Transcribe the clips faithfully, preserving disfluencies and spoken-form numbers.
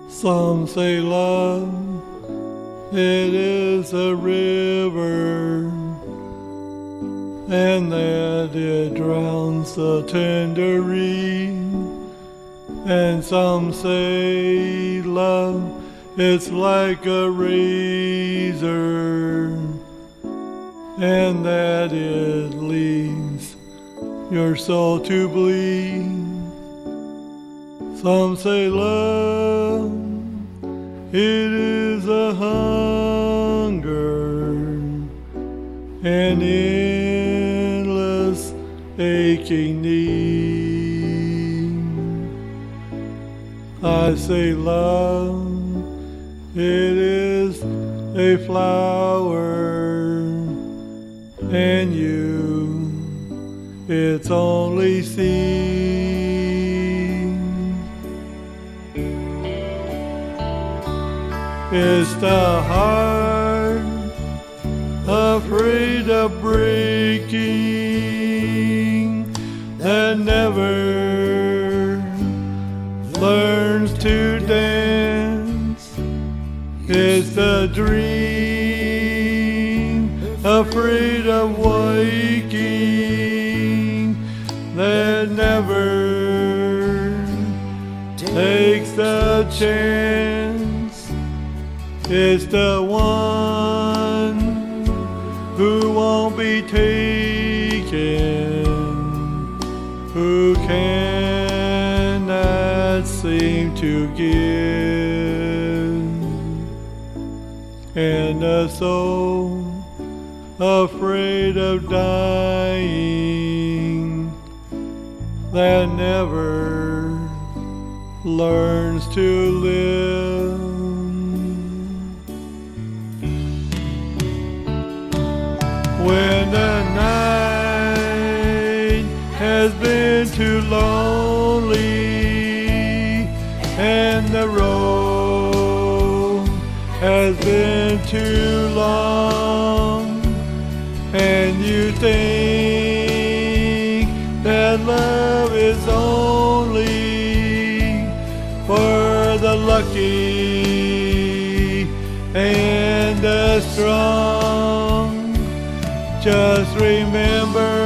Some say love, it is a river, and that it drowns the tender reed. And some say love, it's like a razor, and that it leaves your soul to bleed. Some say love, it is a hunger, an endless aching need. I say love, it is a flower, and you, it's only seed. It's the heart afraid of breaking that never learns to dance. It's the dream afraid of waking that never takes the chance. It's the one who won't be taken, who cannot seem to give. And a soul afraid of dying that never learns to live. When the night has been too lonely and the road has been too long, and you think that love is only for the lucky and the strong, just remember,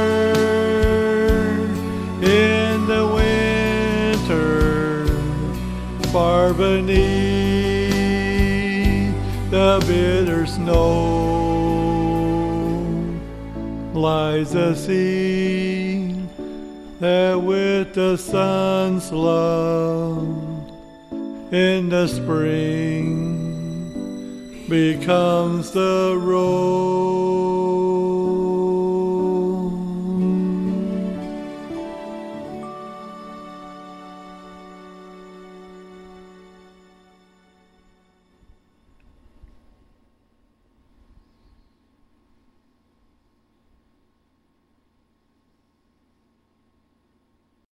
in the winter, far beneath the bitter snow, lies a seed that with the sun's love in the spring becomes the rose.